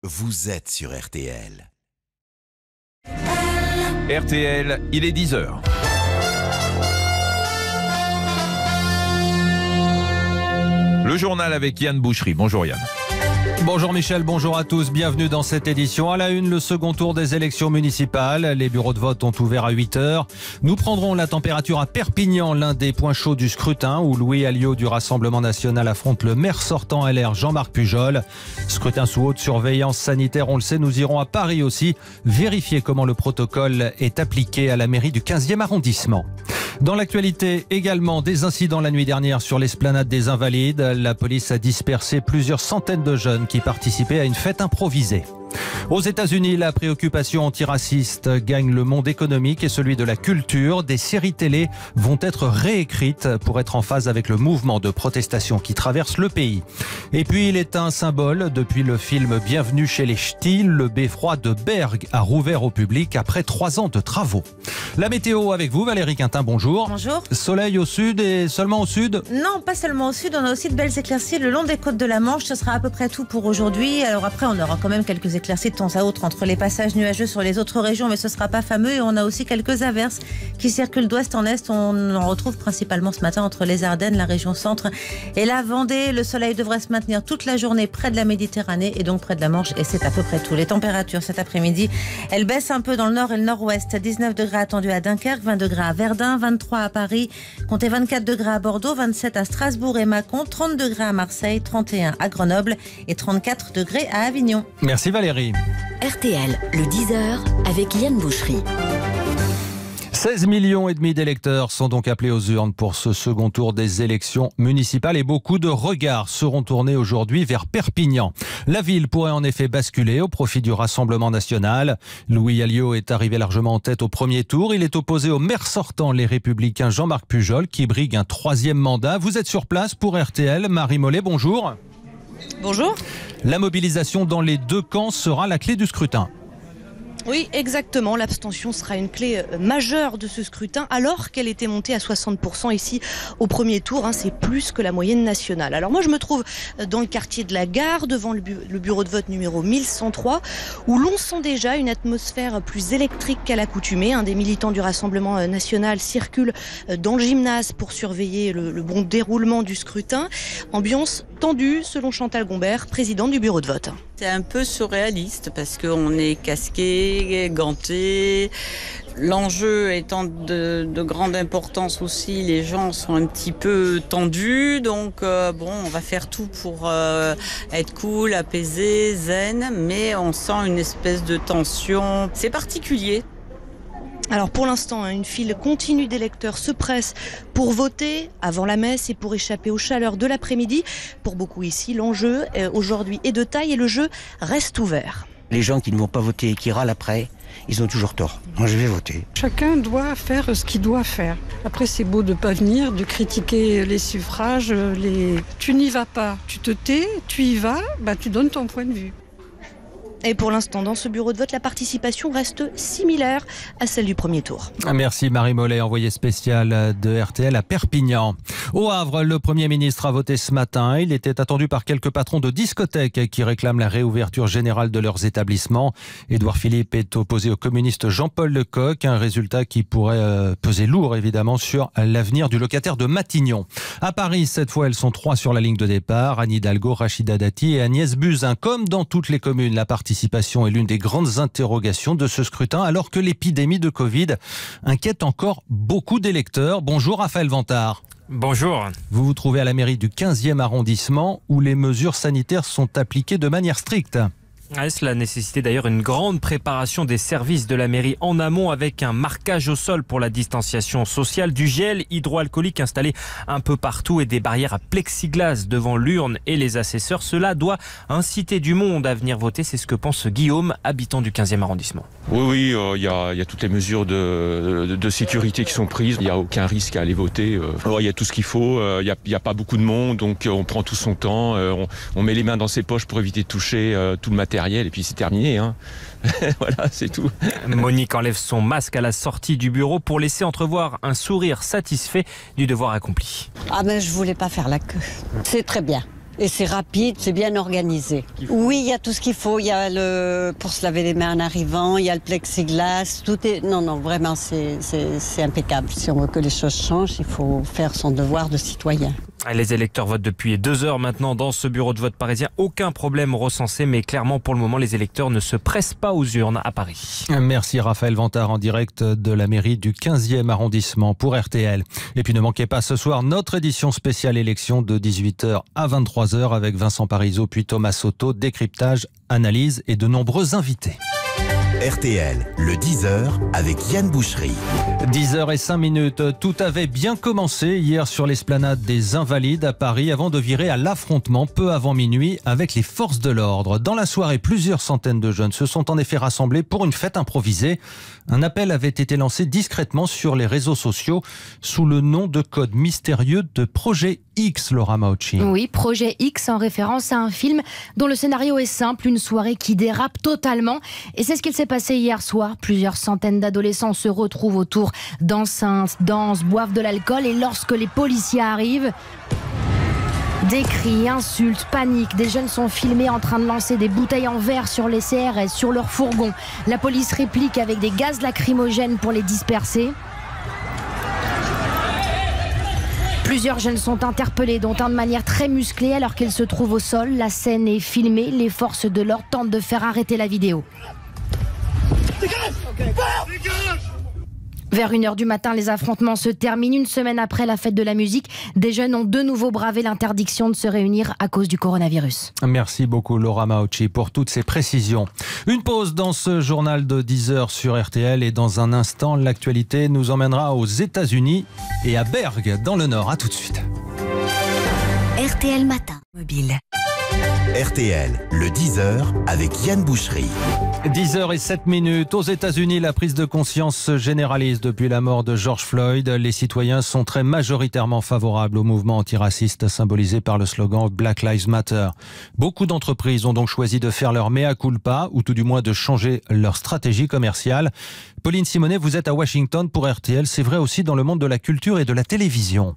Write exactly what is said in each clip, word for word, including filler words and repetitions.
vous êtes sur R T L. R T L, il est dix heures. Le journal avec Yann Boucherie. Bonjour Yann. Bonjour Michel, bonjour à tous, bienvenue dans cette édition. À la une, le second tour des élections municipales. Les bureaux de vote ont ouvert à huit heures. Nous prendrons la température à Perpignan, l'un des points chauds du scrutin, où Louis Alliot du Rassemblement National affronte le maire sortant L R Jean-Marc Pujol. Scrutin sous haute surveillance sanitaire, on le sait, nous irons à Paris aussi, vérifier comment le protocole est appliqué à la mairie du quinzième arrondissement. Dans l'actualité également, des incidents la nuit dernière sur l'esplanade des Invalides. La police a dispersé plusieurs centaines de jeunes qui participaient à une fête improvisée. Aux États-Unis, la préoccupation antiraciste gagne le monde économique et celui de la culture. Des séries télé vont être réécrites pour être en phase avec le mouvement de protestation qui traverse le pays. Et puis, il est un symbole. Depuis le film Bienvenue chez les Ch'tis, le beffroi de Berg a rouvert au public après trois ans de travaux. La météo avec vous, Valérie Quintin, bonjour. Bonjour. Soleil au sud et seulement au sud? Non, pas seulement au sud, on a aussi de belles éclaircies le long des côtes de la Manche. Ce sera à peu près tout pour aujourd'hui. Alors après, on aura quand même quelques éclaircies de temps à autre entre les passages nuageux sur les autres régions, mais ce ne sera pas fameux. Et on a aussi quelques averses qui circulent d'ouest en est. On en retrouve principalement ce matin entre les Ardennes, la région centre et la Vendée. Le soleil devrait se maintenir toute la journée près de la Méditerranée et donc près de la Manche. Et c'est à peu près tout. Les températures cet après-midi, elles baissent un peu dans le nord et le nord-ouest. dix-neuf degrés attendus à Dunkerque, vingt degrés à Verdun, vingt-trois à Paris, comptez vingt-quatre degrés à Bordeaux, vingt-sept à Strasbourg et Mâcon, trente degrés à Marseille, trente et un à Grenoble et trente-quatre degrés à Avignon. Merci Valérie. R T L, le dix heures avec Yann Boucherie. seize millions et demi d'électeurs sont donc appelés aux urnes pour ce second tour des élections municipales et beaucoup de regards seront tournés aujourd'hui vers Perpignan. La ville pourrait en effet basculer au profit du Rassemblement National. Louis Alliot est arrivé largement en tête au premier tour. Il est opposé au maire sortant, les Républicains Jean-Marc Pujol, qui brigue un troisième mandat. Vous êtes sur place pour R T L. Marie Mollet, bonjour. Bonjour. La mobilisation dans les deux camps sera la clé du scrutin. Oui, exactement. L'abstention sera une clé majeure de ce scrutin, alors qu'elle était montée à soixante pour cent ici au premier tour. Hein, c'est plus que la moyenne nationale. Alors moi, je me trouve dans le quartier de la Gare, devant le, bu le bureau de vote numéro mille cent trois, où l'on sent déjà une atmosphère plus électrique qu'à l'accoutumée. Un des militants du Rassemblement national circule dans le gymnase pour surveiller le, le bon déroulement du scrutin. Ambiance tendue, selon Chantal Gombert, présidente du bureau de vote. C'est un peu surréaliste parce qu'on est casqué, ganté. L'enjeu étant de, de grande importance aussi, les gens sont un petit peu tendus. Donc euh, bon, on va faire tout pour euh, être cool, apaisé, zen. Mais on sent une espèce de tension. C'est particulier. Alors pour l'instant, une file continue d'électeurs se presse pour voter avant la messe et pour échapper aux chaleurs de l'après-midi. Pour beaucoup ici, l'enjeu euh, aujourd'hui est de taille et le jeu reste ouvert. Les gens qui ne vont pas voter et qui râlent après, ils ont toujours tort. Moi, je vais voter. Chacun doit faire ce qu'il doit faire. Après, c'est beau de ne pas venir, de critiquer les suffrages. Les... Tu n'y vas pas, tu te tais, tu y vas, bah, tu donnes ton point de vue. Et pour l'instant, dans ce bureau de vote, la participation reste similaire à celle du premier tour. Merci Marie Mollet, envoyée spéciale de R T L à Perpignan. Au Havre, le Premier ministre a voté ce matin. Il était attendu par quelques patrons de discothèques qui réclament la réouverture générale de leurs établissements. Édouard Philippe est opposé au communiste Jean-Paul Lecoq, un résultat qui pourrait peser lourd évidemment sur l'avenir du locataire de Matignon. À Paris, cette fois, elles sont trois sur la ligne de départ. Anne Hidalgo, Rachida Dati et Agnès Buzyn. Comme dans toutes les communes, la partie Participation est l'une des grandes interrogations de ce scrutin, alors que l'épidémie de Covid inquiète encore beaucoup d'électeurs. Bonjour Raphaël Vantard. Bonjour. Vous vous trouvez à la mairie du quinzième arrondissement où les mesures sanitaires sont appliquées de manière stricte. Ouais, cela nécessitait d'ailleurs une grande préparation des services de la mairie en amont avec un marquage au sol pour la distanciation sociale, du gel hydroalcoolique installé un peu partout et des barrières à plexiglas devant l'urne et les assesseurs. Cela doit inciter du monde à venir voter, c'est ce que pense Guillaume, habitant du quinzième arrondissement. Oui, oui, il euh, y, a, y a toutes les mesures de, de, de sécurité qui sont prises. Il n'y a aucun risque à aller voter. Il euh, y a tout ce qu'il faut. Il euh, n'y a, y a pas beaucoup de monde, donc euh, on prend tout son temps. Euh, on, on met les mains dans ses poches pour éviter de toucher euh, tout le matériel. Et puis c'est terminé, hein. Voilà, c'est tout. Monique enlève son masque à la sortie du bureau pour laisser entrevoir un sourire satisfait du devoir accompli. Ah ben je voulais pas faire la queue. C'est très bien. Et c'est rapide, c'est bien organisé. Oui, il y a tout ce qu'il faut. Il y a le pour se laver les mains en arrivant, il y a le plexiglas, tout est... Non, non, vraiment, c'est, c'est, c'est impeccable. Si on veut que les choses changent, il faut faire son devoir de citoyen. Les électeurs votent depuis deux heures maintenant dans ce bureau de vote parisien. Aucun problème recensé, mais clairement, pour le moment, les électeurs ne se pressent pas aux urnes à Paris. Merci Raphaël Vantard en direct de la mairie du quinzième arrondissement pour R T L. Et puis ne manquez pas ce soir notre édition spéciale élection de dix-huit heures à vingt-trois heures avec Vincent Parisot puis Thomas Soto, décryptage, analyse et de nombreux invités. R T L, le dix heures avec Yann Boucherie. dix heures cinq minutes, tout avait bien commencé hier sur l'esplanade des Invalides à Paris avant de virer à l'affrontement peu avant minuit avec les forces de l'ordre. Dans la soirée, plusieurs centaines de jeunes se sont en effet rassemblés pour une fête improvisée. Un appel avait été lancé discrètement sur les réseaux sociaux sous le nom de code mystérieux de Projet X, Laura Mauchi. Oui, Projet X en référence à un film dont le scénario est simple, une soirée qui dérape totalement. Et c'est ce qu'il s'est passé hier soir. Plusieurs centaines d'adolescents se retrouvent autour d'enceintes, dansent, boivent de l'alcool et lorsque les policiers arrivent... Des cris, insultes, panique. Des jeunes sont filmés en train de lancer des bouteilles en verre sur les C R S, sur leur fourgon. La police réplique avec des gaz lacrymogènes pour les disperser. Plusieurs jeunes sont interpellés, dont un de manière très musclée alors qu'ils se trouvent au sol. La scène est filmée. Les forces de l'ordre tentent de faire arrêter la vidéo. Vers une heure du matin, les affrontements se terminent. Une semaine après la fête de la musique, des jeunes ont de nouveau bravé l'interdiction de se réunir à cause du coronavirus. Merci beaucoup Laura Mauchi pour toutes ces précisions. Une pause dans ce journal de dix heures sur R T L et dans un instant, l'actualité nous emmènera aux États-Unis et à Bergue dans le Nord. À tout de suite. R T L Matin Mobile. R T L, le dix heures avec Yann Boucherie. dix heures sept minutes. Aux États-Unis, la prise de conscience se généralise depuis la mort de George Floyd. Les citoyens sont très majoritairement favorables au mouvement antiraciste symbolisé par le slogan Black Lives Matter. Beaucoup d'entreprises ont donc choisi de faire leur mea culpa, ou tout du moins de changer leur stratégie commerciale. Pauline Simonet, vous êtes à Washington pour R T L. C'est vrai aussi dans le monde de la culture et de la télévision.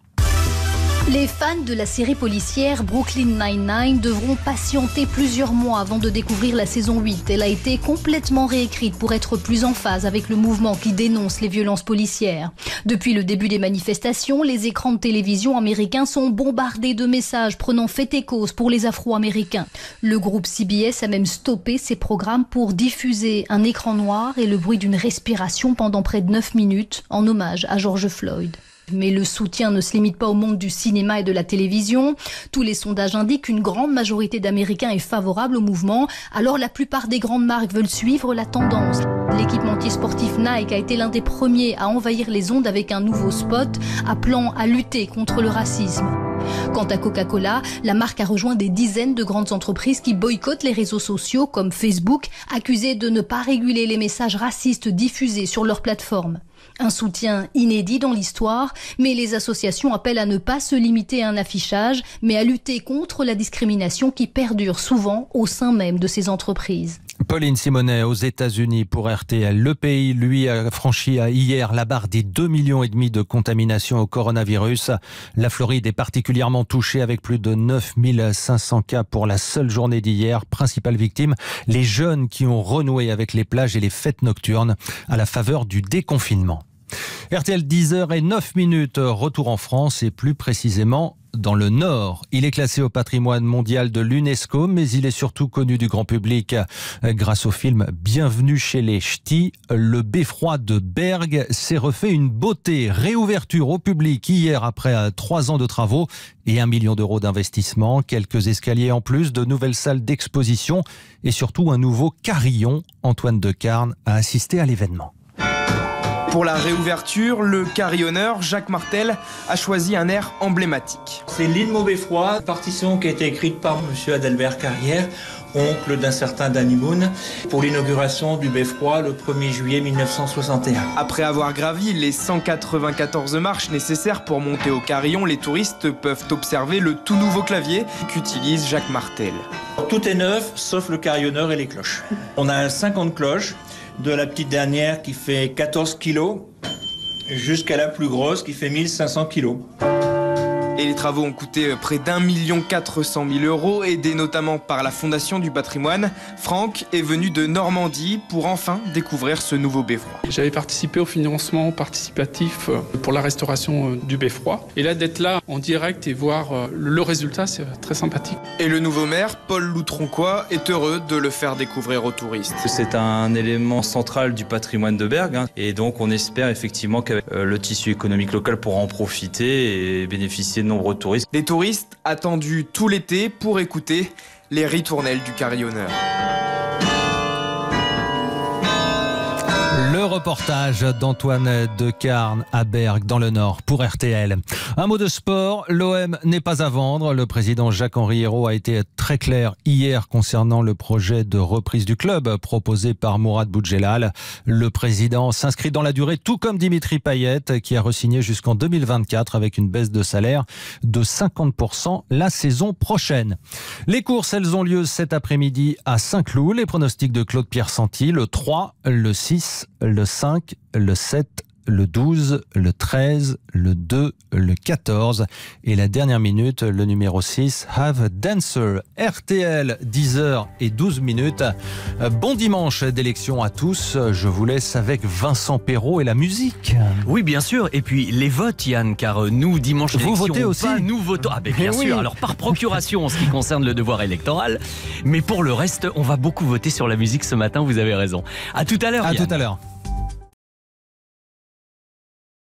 Les fans de la série policière Brooklyn Nine-Nine devront patienter plusieurs mois avant de découvrir la saison huit. Elle a été complètement réécrite pour être plus en phase avec le mouvement qui dénonce les violences policières. Depuis le début des manifestations, les écrans de télévision américains sont bombardés de messages prenant fait et cause pour les Afro-Américains. Le groupe C B S a même stoppé ses programmes pour diffuser un écran noir et le bruit d'une respiration pendant près de neuf minutes en hommage à George Floyd. Mais le soutien ne se limite pas au monde du cinéma et de la télévision. Tous les sondages indiquent qu'une grande majorité d'Américains est favorable au mouvement. Alors la plupart des grandes marques veulent suivre la tendance. L'équipementier sportif Nike a été l'un des premiers à envahir les ondes avec un nouveau spot appelant à lutter contre le racisme. Quant à Coca-Cola, la marque a rejoint des dizaines de grandes entreprises qui boycottent les réseaux sociaux comme Facebook, accusées de ne pas réguler les messages racistes diffusés sur leur plateforme. Un soutien inédit dans l'histoire, mais les associations appellent à ne pas se limiter à un affichage, mais à lutter contre la discrimination qui perdure souvent au sein même de ces entreprises. Pauline Simonet aux États-Unis pour R T L. Le pays, lui, a franchi hier la barre des deux millions et demi de contaminations au coronavirus. La Floride est particulièrement touchée avec plus de neuf mille cinq cents cas pour la seule journée d'hier. Principale victime, les jeunes qui ont renoué avec les plages et les fêtes nocturnes à la faveur du déconfinement. R T L dix heures neuf minutes, retour en France et plus précisément dans le Nord. Il est classé au patrimoine mondial de l'UNESCO, mais il est surtout connu du grand public grâce au film Bienvenue chez les Ch'tis. Le beffroi de Bergue s'est refait une beauté. Réouverture au public hier après trois ans de travaux et un million d'euros d'investissement. Quelques escaliers en plus, de nouvelles salles d'exposition et surtout un nouveau carillon. Antoine Decarne a assisté à l'événement. Pour la réouverture, le carillonneur Jacques Martel a choisi un air emblématique. C'est l'île Maubeffroi, partition qui a été écrite par M. Adalbert Carrière, oncle d'un certain Danny Boone, pour l'inauguration du Beffroi le premier juillet mille neuf cent soixante et un. Après avoir gravi les cent quatre-vingt-quatorze marches nécessaires pour monter au carillon, les touristes peuvent observer le tout nouveau clavier qu'utilise Jacques Martel. Tout est neuf, sauf le carillonneur et les cloches. On a cinquante cloches, de la petite dernière qui fait quatorze kilos jusqu'à la plus grosse qui fait mille cinq cents kilos. Et les travaux ont coûté près d'un million quatre cent mille euros, aidés notamment par la Fondation du patrimoine. Franck est venu de Normandie pour enfin découvrir ce nouveau beffroi. J'avais participé au financement participatif pour la restauration du beffroi. Et là, d'être là en direct et voir le résultat, c'est très sympathique. Et le nouveau maire, Paul Loutronquois, est heureux de le faire découvrir aux touristes. C'est un élément central du patrimoine de Bergues. Hein, et donc, on espère effectivement qu'avec le tissu économique local pourra en profiter et bénéficier de nombreux touristes. Des touristes attendus tout l'été pour écouter les ritournelles du carillonneur. Le reportage d'Antoine Decarne à Bergues, dans le Nord, pour R T L. Un mot de sport, l'O M n'est pas à vendre. Le président Jacques-Henri Hérault a été très clair hier concernant le projet de reprise du club proposé par Mourad Boudjelal. Le président s'inscrit dans la durée, tout comme Dimitri Payet, qui a re-signé jusqu'en deux mille vingt-quatre avec une baisse de salaire de cinquante pour cent la saison prochaine. Les courses, elles ont lieu cet après-midi à Saint-Cloud. Les pronostics de Claude-Pierre Santi, le trois, le six, le cinq, le sept, le douze, le treize, le deux, le quatorze et la dernière minute, le numéro six, Have a Dancer. R T L, dix heures et douze minutes. Bon dimanche d'élection à tous. Je vous laisse avec Vincent Perrault et la musique. Oui, bien sûr. Et puis les votes, Yann, car nous, dimanche d'élection, vous votez aussi. pas, nous votons. Ah ben bien oui. sûr. Alors par procuration en ce qui concerne le devoir électoral, mais pour le reste, on va beaucoup voter sur la musique ce matin. Vous avez raison. À tout à l'heure. À Yann. tout à l'heure.